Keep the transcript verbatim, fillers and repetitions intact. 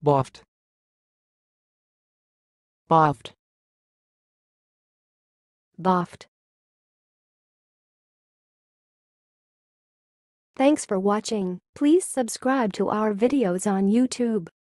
boffed, boffed, boffed. Thanks for watching. Please subscribe to our videos on YouTube.